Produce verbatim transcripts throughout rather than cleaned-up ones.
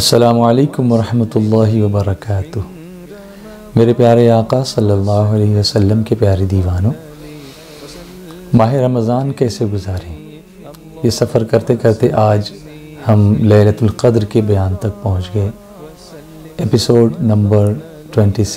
अस्सलामु अलैकुम वरहमतुल्लाहि वबरकातुह। मेरे प्यारे आका सल्लल्लाहु अलैहि वसल्लम के प्यारे दीवानों, माह रमज़ान कैसे गुजारें, ये सफ़र करते करते आज हम लैलतुल क़द्र के बयान तक पहुँच गए। एपिसोड नंबर सत्ताईस।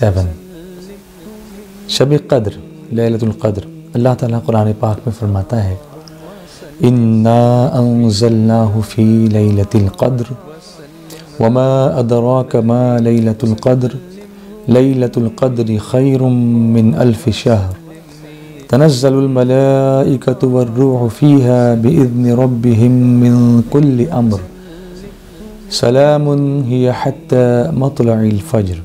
शब क़द्र, लैलतुल क़द्र। अल्लाह ताला कुरान पाक में फरमाता है, इन्ना अंज़लनाहु फ़ी लैलतिल क़द्र वमा अदराक मा लैलतुल क़द्र लैलतुल क़द्रि खैरुम मिन अल्फ़ि शहर तनज़्ज़लुल मलाइकतु वर्रूहु फ़ीहा बिइज़्नि रब्बिहिम मिन कुल्लि अम्र सलामुन हिय हत्ता मत्लइल फ़ज्र।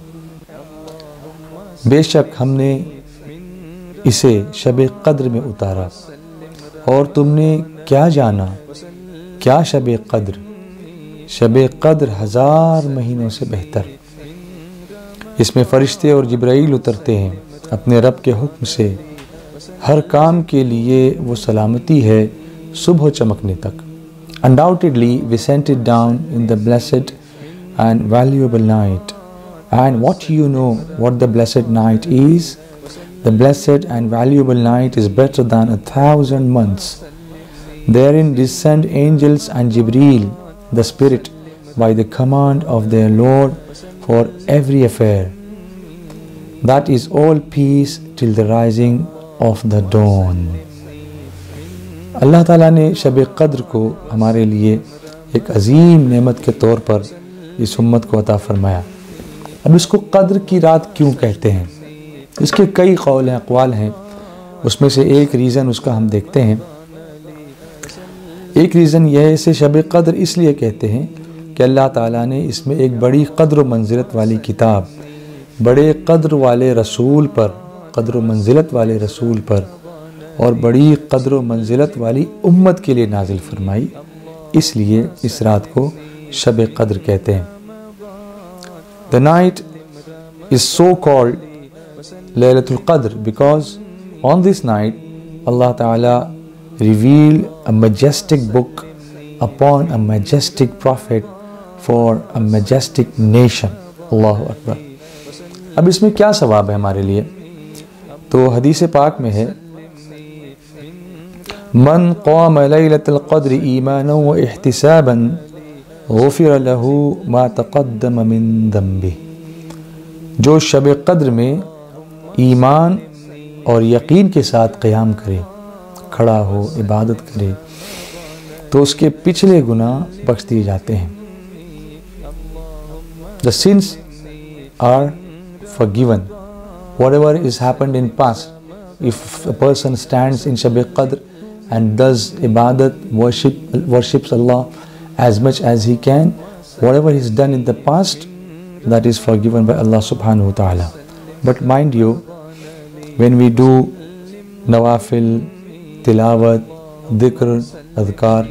बेशक हमने इसे शब क़द्र में उतारा, और तुमने क्या जाना क्या शब क़द्र। शब क़द्र हज़ार महीनों से बेहतर। इसमें फ़रिश्ते और जिब्राईल उतरते हैं अपने रब के हुक्म से। हर काम के लिए वो सलामती है सुबह चमकने तक। Undoubtedly we sent it down in the blessed and valuable night. And what you know what the blessed night is? The blessed and valuable night is better than a thousand months. Therein descend angels and Jibreel, the Spirit, by the command of their Lord for every affair. That is all peace till the rising of the dawn. अल्लाह ताला ने शब क़द्र को हमारे लिए एक अजीम नेमत के तौर पर इस उम्मत को अता फरमाया। अब इसको क़द्र की रात क्यों कहते हैं, इसके कई कौल हैं, अक़वाल हैं। उसमें से एक रीज़न उसका हम देखते हैं। एक रीज़न यह है, इसे शब क़द्र इसलिए कहते हैं कि अल्लाह ताला ने इसमें एक बड़ी क़द्र मंजिलत वाली किताब, बड़े क़द्र वाले रसूल पर, क़द्र मंजिलत वाले रसूल पर और बड़ी क़द्र मंजिलत वाली उम्मत के लिए नाजिल फरमाई। इसलिए इस रात को शब क़द्र कहते हैं। The night is so called Laylatul Qadr because on this night Allah Taala reveal a majestic book upon a majestic prophet for a majestic nation. अल्लाहु अकबर। अब इसमें क्या सवाब है हमारे लिए, तो हदीस पाक में है, मन क़ाम लैलतुल क़द्र ईमानन व इहतिसाबन गुफ़िर लहू मा तक़द्दम मिन ज़ंबिही। जो शब क़द्र में ईमान और यकीन के साथ क़याम करे, खड़ा हो, इबादत करे, तो उसके पिछले गुनाह बख्श दिए जाते हैं। The sins are forgiven. Whatever is happened in past, if a person stands in Shab Qadr and does ibadat, worship, worships Allah as much as he can, whatever he's done in the past, that is forgiven by Allah subhanahu wa ta'ala. But mind you, when we do nawafil, tilawat, dhikr, adhkar,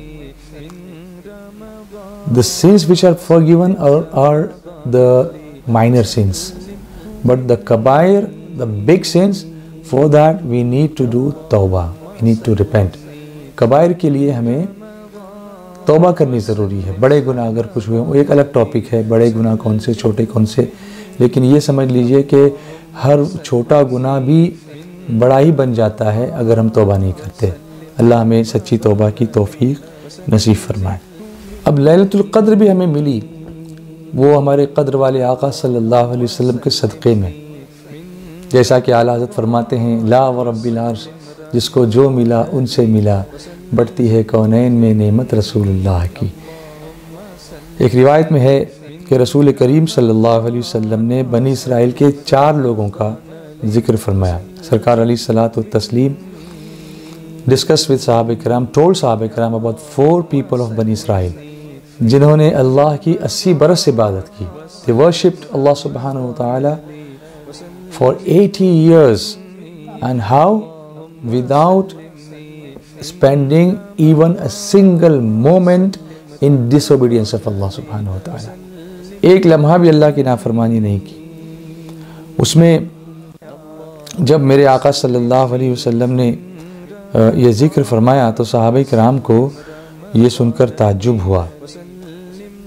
the sins which are forgiven are, are the minor sins, but the kabair, the big sins, for that we need to do tawbah, we need to repent. कबायर के लिए हमें तौबा करनी ज़रूरी है। बड़े गुनाह अगर कुछ हुए, वो एक अलग टॉपिक है, बड़े गुनाह कौन से, छोटे कौन से, लेकिन ये समझ लीजिए कि हर छोटा गुनाह भी बड़ा ही बन जाता है अगर हम तौबा नहीं करते। अल्लाह हमें सच्ची तौबा की तौफीक नसीब फरमाए। अब लैलतुल क़द्र भी हमें मिली, वो हमारे क़द्र वाले आका सल्लल्लाहु अलैहि वसल्लम के सदक़े में। जैसा कि आला हज़रत फरमाते हैं, ला व रब्बिल अर्श, जिसको जो मिला उनसे मिला, बढ़ती है कौनैन में नेमत रसूलुल्लाह की। एक रिवायत में है कि रसूल करीम सल्लल्लाहु अलैहि वसल्लम ने बनी इसराइल के चार लोगों का ज़िक्र फरमाया। सरकार अलैहिस्सलातु तस्लीम डिस्कस विद साहब किराम, टोल्ड साहब किराम about four people of Bani Israel, जिन्होंने अल्लाह की अस्सी बरस इबादत की। दे वर्शिप्ड अल्लाह सुब्हानहु व तआला for eighty years, and how, without spending even a single moment in disobedience of Allah सुब्हानहु व तआला। एक लम्हा भी अल्लाह की नाफरमानी नहीं की। उसमें जब मेरे आका सल्लल्लाहु अलैहि वसल्लम ने ये ज़िक्र फरमाया तो सहाबा किराम को ये सुनकर ताज्जुब हुआ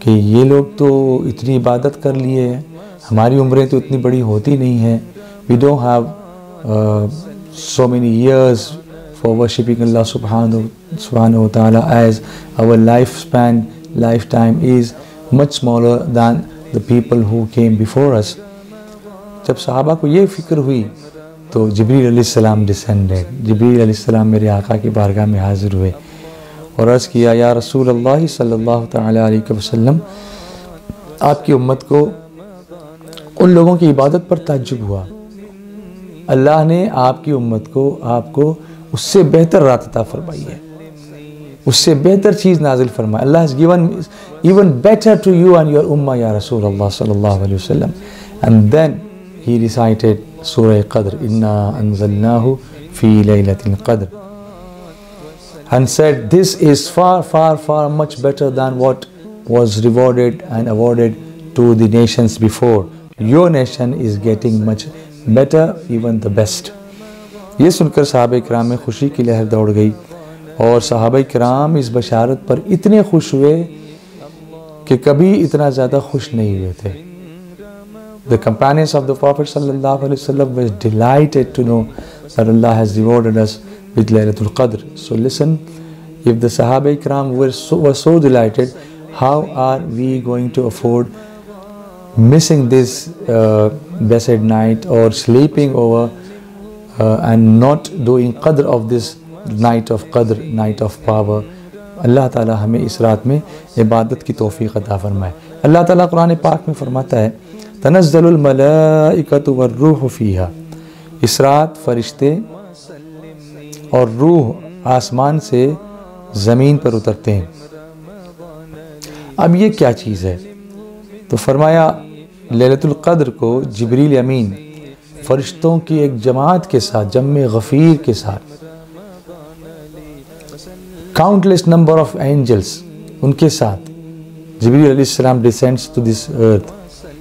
कि ये लोग तो इतनी इबादत कर लिए हैं, हमारी उम्रें तो इतनी बड़ी होती नहीं हैं, we don't have so many years for worshipping Allah सुब्हानहू व तआला as our life span life time is much smaller than the people who came before us. जब सहाबा को ये फ़िक्र हुई तो जिब्रील अलैहिस्सलाम डिसेंडेड। जिब्रील अलैहिस्सलाम मेरे आका की बारगाह में हाज़िर हुए और अर्ज़ किया, या रसूल अल्लाह सल्लल्लाहु तआला अलैहि वसल्लम, आपकी उम्मत को उन लोगों की इबादत पर ताज्जुब हुआ, अल्लाह ने आपकी उम्मत को आपको उससे बेहतर रात अता फरमाई है, उससे बेहतर चीज़ नाजिल फरमाई। Allah has given even better to you and your उम्मा या रसूल अल्लाह सल्लल्लाहु अलैहि वसल्लम। एंड देन ही रिसाइटेड सूरह क़द्र, इन्ना अंज़लनाहु फ़ी लैलतिल क़द्र, and said, this is far far far much better than what was rewarded and awarded to the nations before. Your nation is getting much better, even the best. ये सुनकर सहाबा किराम में खुशी की लहर दौड़ गई और सहाबा किराम इस बशारत पर इतने खुश हुए कि कभी इतना ज़्यादा खुश नहीं हुए थे। The companions of the Prophet sallallahu alaihi wasallam were delighted to know that Allah has rewarded us with Laylatul Qadr. So listen, if the Sahaba Ikram were so, were so delighted, how are we going to afford missing this uh, blessed night or sleeping over uh, and not doing Qadr of this night of Qadr, night of power? अल्लाह ताला हमें इस रात में इबादत की तौफीक अता फरमाए। अल्लाह ताला कुरान पाक में फरमाता है, तनज़्ज़लुल मलाइकतु वर्रूहु फ़ीहा, इस रात फरिश्ते और रूह आसमान से ज़मीन पर उतरते हैं। अब ये क्या चीज़ है? तो फरमाया लैलतुल क़द्र को जिब्रील अमीन फरिश्तों की एक जमात के साथ, जम्मे गफ़ीर के साथ, काउंटलेस नंबर ऑफ एंजल्स उनके साथ जिब्रील अलैहिस्सलाम descends to this earth.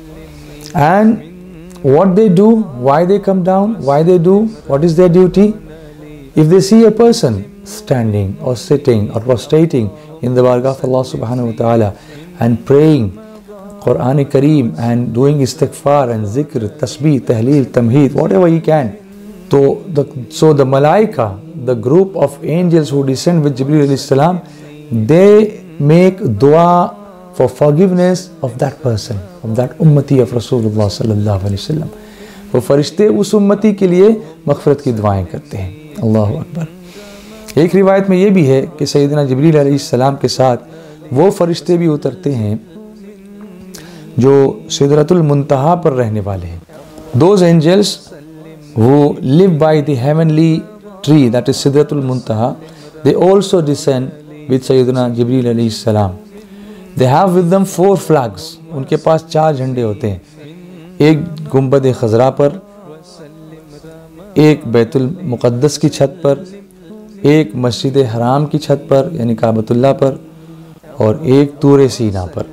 And what they do, why they come down, why they do, what is their duty? If they see a person standing or sitting or prostrating in the bargah of Allah subhanahu wa ta'ala and praying Qur'an Kareem and doing istighfar and zikr, tasbih, tahleel, tamheed, whatever he can. So the, so the malaika, the group of angels who descend with Jibreel alayhi salam, they make dua for forgiveness of that person, of that ummati of Rasulullah sallallahu alaihi wasallam. वो फरिश्ते उस उम्मती के लिए मग़फ़िरत की दुआएं करते हैं। अल्लाहु अकबर। एक रिवायत में ये भी है कि सैयदना जिब्रील अलैहिस्सलाम के साथ वो फरिश्ते भी उतरते हैं जो सिदरतुल मुंतहा पर रहने वाले हैं। Those angels who live by the heavenly tree, that is Sidratul Muntaha, they also descend with Sayyidina Jibreel alayhi salam. They have with them four flags. उनके पास चार झंडे होते हैं, एक गुंबद खजरा पर, एक बैतुल मुक़द्दस की छत पर, एक मस्जिद हराम की छत पर यानी काबतुल्लाह पर, और एक तूर सीना पर।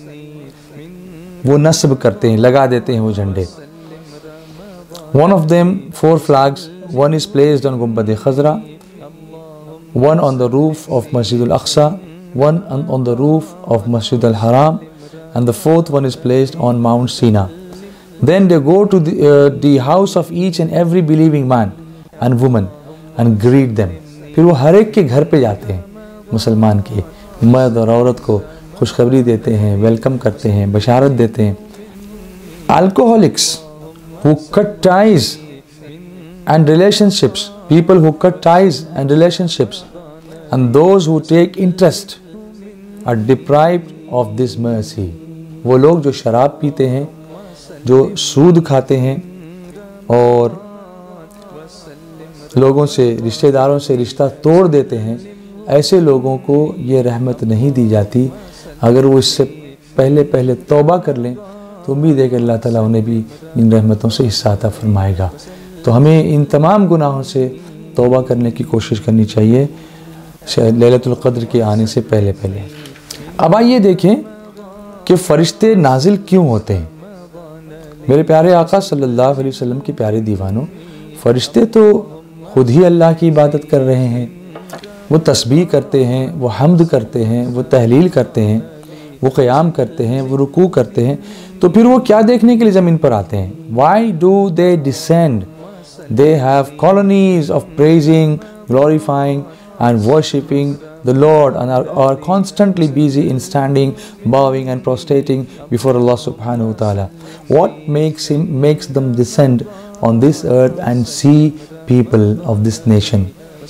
वो नस्ब करते हैं, लगा देते हैं वो झंडे। One of them, four flags, one is placed on गुंबद खजरा, one on the roof of Masjid al-Aqsa, one on the roof of Masjid al-Haram, and the fourth one is placed on Mount Sinai. Then they go to the, uh, the house of each and every believing man and woman and greet them. फिर वो हर एक के घर पे जाते हैं, मुसलमान के मर्द और औरत को खुशखबरी देते हैं, वेलकम करते हैं, बशारत देते हैं। Alcoholics who cut ties and relationships, people who cut ties and relationships, and those who take interest are deprived of this mercy. वो लोग जो शराब पीते हैं, जो सूद खाते हैं और लोगों से, रिश्तेदारों से रिश्ता तोड़ देते हैं, ऐसे लोगों को ये रहमत नहीं दी जाती। अगर वो इससे पहले पहले तौबा कर लें तो उम्मीद है कि अल्लाह ताला उन्हें भी इन रहमतों से हिस्सा अता फरमाएगा। तो हमें इन तमाम गुनाहों से तौबा करने की कोशिश करनी चाहिए लैलतुल क़द्र के आने से पहले पहले। अब आइए देखें कि फ़रिश्ते नाजिल क्यों होते हैं। मेरे प्यारे आका सल्लल्लाहु अलैहि वसल्लम के प्यारे दीवानों, फ़रिश्ते तो खुद ही अल्लाह की इबादत कर रहे हैं, वो तस्बीह करते हैं, वो हम्द करते हैं, वो तहलील करते हैं, वो क़याम करते हैं, वो रुकू करते हैं, तो फिर वो क्या देखने के लिए ज़मीन पर आते हैं? Why do they descend? They have colonies of praising, glorifying and worshipping the Lord, and are, are constantly busy in standing, bowing and prostrating before Allah subhanahu wa ta'ala. What makes him makes them descend on this earth and see people of this nation?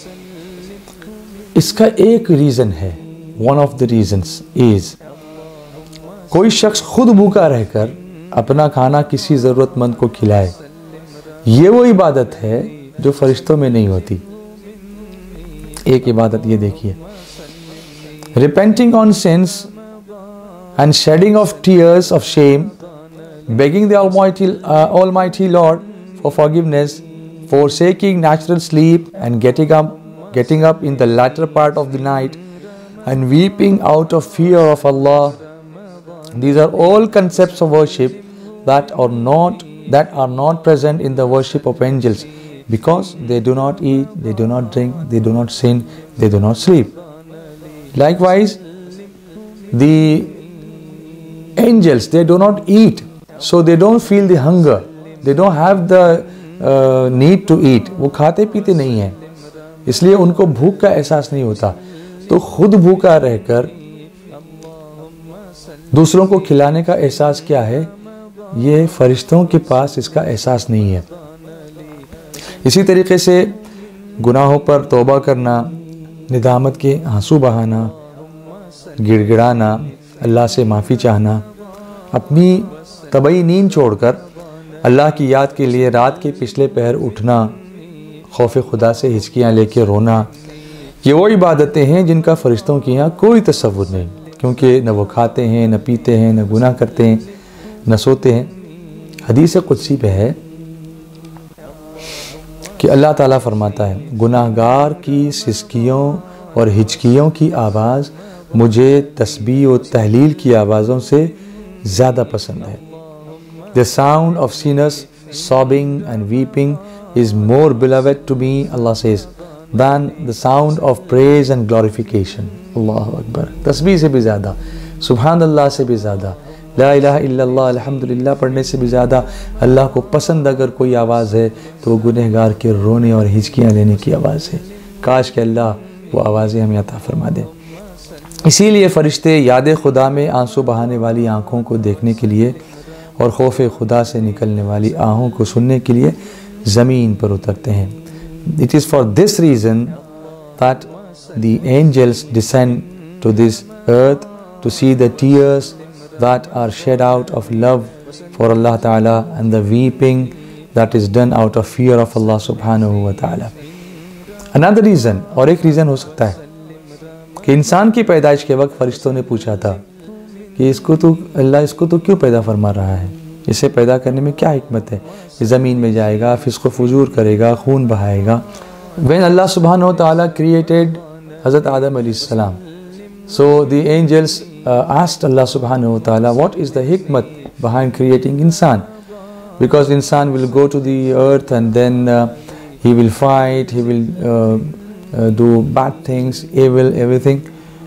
इसका एक reason है, one of the reasons is, कोई शख्स खुद भूखा रहकर अपना खाना किसी ज़रूरतमंद को खिलाए, ये वो इबादत है जो फरिश्तों में नहीं होती। एक इबादत ये देखिए, repenting on sins and shedding of tears of shame, begging the Almighty, uh, Almighty Lord for forgiveness, forsaking natural sleep and getting up, getting up in the latter part of the night and weeping out of fear of Allah. These are all concepts of worship that are not that are not present in the worship of angels, because they do not eat, they do not drink, they do not sin, they do not sleep. Likewise, the angels, they do not eat, so they don't feel the hunger, they don't have the uh, need to eat. वो खाते पीते नहीं हैं, इसलिए उनको भूख का एहसास नहीं होता। तो खुद भूखा रहकर दूसरों को खिलाने का एहसास क्या है, ये फरिश्तों के पास इसका एहसास नहीं है। इसी तरीके से गुनाहों पर तौबा करना, निदामत के आंसू बहाना, गिड़गिड़ाना, अल्लाह से माफ़ी चाहना, अपनी तबई नींद छोड़कर अल्लाह की याद के लिए रात के पिछले पहर उठना, खौफ खुदा से हिचकियाँ लेके रोना, ये वो इबादतें हैं जिनका फ़रिश्तों के यहाँ कोई तसव्वुर नहीं, क्योंकि न वो खाते हैं, न पीते हैं, न गुनाह करते हैं, न सोते हैं। हदीस कुदसी पे है कि अल्लाह ताला फरमाता है, गुनाहगार की सिसकियों और हिचकियों की आवाज़ मुझे तस्बीह और तहलील की आवाज़ों से ज़्यादा पसंद है। The sound of sinners sobbing and weeping is more beloved to me, Allah says, than the sound of praise and glorification. Allahu Akbar। तस्बीह से भी ज़्यादा, सुभान अल्लाह से भी ज़्यादा, ला इलाहा इल्लल्लाह अल्हम्दुलिल्लाह पढ़ने से भी ज़्यादा अल्लाह को पसंद अगर कोई आवाज़ है तो वो गुनहगार के रोने और हिचकियाँ लेने की आवाज़ है। काश के अल्लाह वो आवाज़ें हमें अता फरमा दे। इसीलिए फ़रिश्ते याद खुदा में आंसू बहाने वाली आँखों को देखने के लिए और खौफ खुदा से निकलने वाली आहों को सुनने के लिए ज़मीन पर उतरते हैं। It is for this reason that the angels descend to this earth to see the tears that are shed out of love for Allah Ta'ala and the weeping that is done out of fear of Allah Subhanahu wa Ta'ala. Another reason, और एक reason हो सकता है कि इंसान की पैदाइश के वक्त फरिश्तों ने पूछा था कि इसको तो अल्लाह इसको तो क्यों पैदा फरमा रहा है, इसे पैदा करने में क्या हिकमत है, ये ज़मीन में जाएगा, फिस्क़ फुजूर करेगा, खून बहाएगा। When Allah Subhanahu wa Ta'ala created Hazrat Adam alayhi salam, so the angels uh, asked Allah Subhanahu wa Ta'ala, what is the hikmat behind creating insan? Because insan will go to the earth and then uh, he will fight, he will uh, uh, do bad things, evil, everything.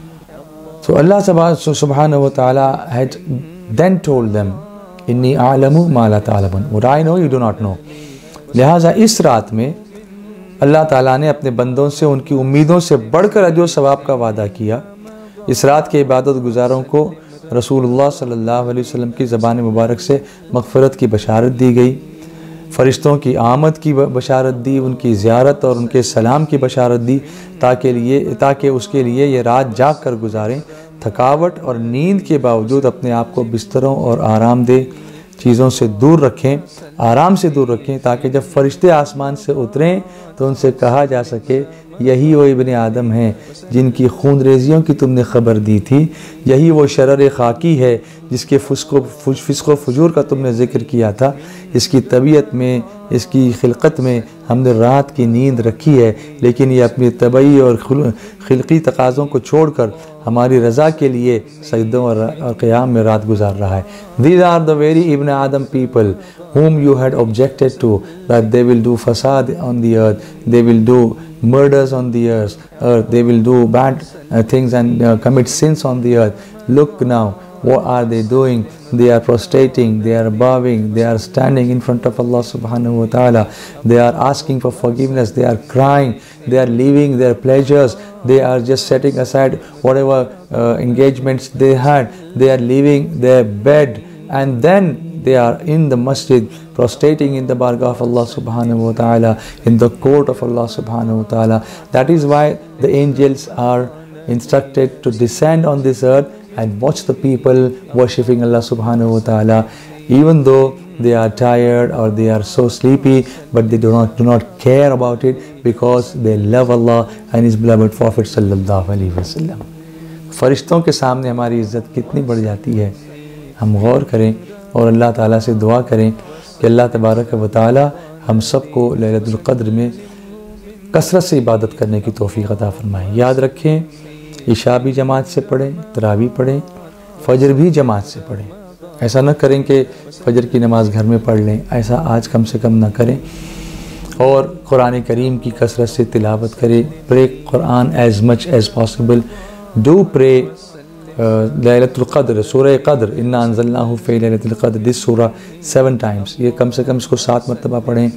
So Allah Subhanahu wa Ta'ala had then told them, Inni a'lamu ma la ta'lamun, what I know you do not know. लिहाजा इस रात में अल्लाह ताला ने अपने बंदों से उनकी उम्मीदों से बढ़कर अजर सवाब का वादा किया। इस रात के इबादत गुजारों को रसूलुल्लाह सल्लल्लाहु अलैहि वसल्लम की ज़बान मुबारक से मग़फ़िरत की बशारत दी गई, फ़रिश्तों की आमद की बशारत दी, उनकी ज़ियारत और उनके सलाम की बशारत दी, ताकि लिए ताकि उसके लिए ये रात जाग कर गुजारें, थकावट और नींद के बावजूद अपने आप को बिस्तरों और आरामदेह चीज़ों से दूर रखें, आराम से दूर रखें, ताकि जब फ़रिश्ते आसमान से उतरें तो उनसे कहा जा सके, यही वो इब्ने आदम हैं जिनकी खून रेजियों की तुमने ख़बर दी थी, यही वो शरर खाकी है जिसके फुस्को फिस्को फजूर का तुमने ज़िक्र किया था। इसकी तबीयत में, इसकी खिलकत में हमने रात की नींद रखी है, लेकिन ये अपनी तबई और खिलकी तकाज़ों को छोड़कर हमारी रज़ा के लिए सजदों और क़याम में रात गुजार रहा है। These are the very Ibn Adam people whom you had objected to, that they will do fasad on the earth, they will do murders on the earth, earth they will do bad uh, things and uh, commit sins on the earth. Look now, what are they doing? They are prostrating, they are bowing, they are standing in front of Allah subhanahu wa ta'ala, they are asking for forgiveness, they are crying, they are leaving their pleasures, they are just setting aside whatever uh, engagements they had, they are leaving their bed, and then they are in the masjid prostrating in the bargah of Allah subhanahu wa ta'ala, in the court of Allah subhanahu wa ta'ala. That is why the angels are instructed to descend on this earth and watch the people worshipping Allah subhanahu wa ta'ala, even though they are tired or they are so sleepy, but they do not do not care about it, because they love Allah and His beloved Prophet sallallahu alaihi wasallam. फरिश्तों के सामने हमारी इज़्ज़त कितनी बढ़ जाती है, हम गौर करें और अल्लाह ताला से दुआ करें कि अल्लाह तबारक व तआला हम सबको लैलतुल क़द्र में कसरत से इबादत करने की तौफ़ीक़ अता फ़रमाए। याद रखें, इशा भी जमात से पढ़ें, तरावी पढ़ें, फ़जर भी जमात से पढ़ें। ऐसा न करें कि फ़जर की नमाज़ घर में पढ़ लें, ऐसा आज कम से कम ना करें। और कुरान करीम की कसरत से तिलावत करें। Pray Quran as much as possible. Do pray लैलतुल क़द्र, सूरह क़द्र, इन्ना अंज़लनाहु फ़ी लैलतिल क़द्र, दिस सूरा सेवन टाइम्स। ये कम से कम इसको सात मरतबा पढ़ें।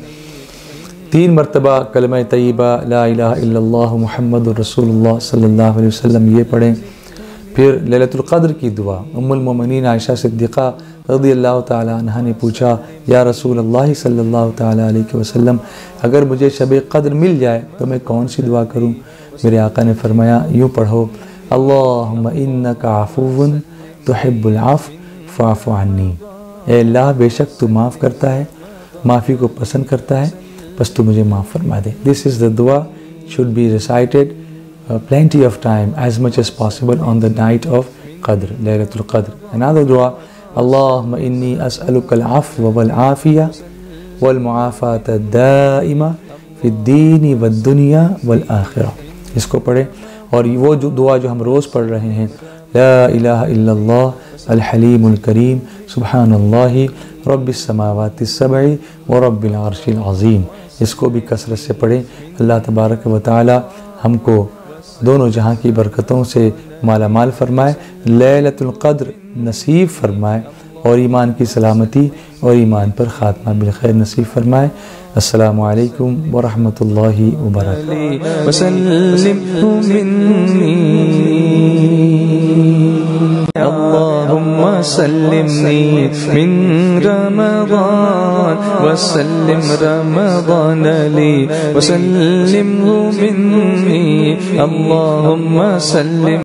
तीन मरतबा कलमा तय्यबा ला इलाहा इल्लल्लाहु मुहम्मदुर रसूलुल्लाह सल्लल्लाहु अलैहि वसल्लम ये पढ़ें। फिर लैलतुल क़द्र की दुआ, उम्मुल मोमिनीन आयशा सिद्दीक़ा रज़ियल्लाहु ताला अन्हा ने पूछा, या रसूल अल्लाह सल्लल्लाहु ताला अलैहि वसल्लम, अगर मुझे शब क़द्र मिल जाए तो मैं कौन सी दुआ करूं? मेरे आका ने फरमाया, यूँ पढ़ो, अल्लाहुम्मा इन्नका अफ़ुव्वुन तुहिब्बुल अफ़्व फ़अफ़ु अन्नी। ए अल्लाह, बेशक तू माफ़ करता है, माफ़ी को पसंद करता है, बस तू मुझे माफ़ फरमा दे। दिस इज़ द दुआ should be recited uh, plenty of time, as much as possible on the night of Qadr, Laylatul Qadr. Another dua, Allahumma inni as'aluka al-afwa wal-afiya wal-mu'afata ad-da'ima fi ad-dini wad-dunya wal-akhirah. इसको पढ़ें। और वो जो दुआ जो हम रोज़ पढ़ रहे हैं, ला इलाहा इल्लल्लाह अल-हलीमुल करीम सुब्हानल्लाहि रब्बिस समावाति सब'i व रब्बिल अर्शिल अज़ीम, इसको भी कसरत से पढ़ें। अल्लाह तबारक व तआला हमको दोनों जहाँ की बरकतों से माला माल फरमाए, लैलतुल क़द्र नसीब फरमाए, और ईमान की सलामती और ईमान पर ख़ात्मा बिलखैर नसीब फरमाए। अस्सलामु अलैकुम व रहमतुल्लाहि व बरकातुहू। अल्लाहुम्मा सल्लिमनी मिन रमज़ान वसल्लिम रमज़ान ली वसल्लिमहु मिन्नी अल्लाहुम्मा सल्लिम